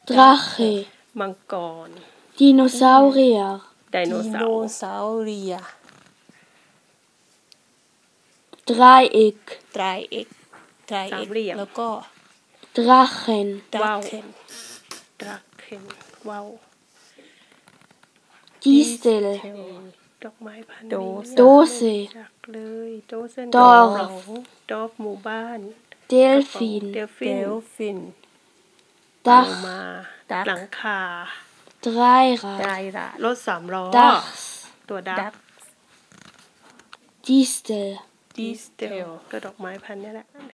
Drache มังกร Dinosaurier ไดโนเสาร์เสาร์ Dreieck ไตรเอกแล้วก็ Drachen ว่าวเคนดรักเคนว่าว Distel ดอกไม้พันโดนี้ Dose จักเลยโดเซน Dorf ดอฟหมู่บ้าน Delfin เดลเดฟินลฟินโล Dach มา Duck หลังคา Dreirad ไดระรถ3 ล้อ Dachs ตัวดัดักก Distel ดิสเทลก็ดอกไม้พันนี้แหละ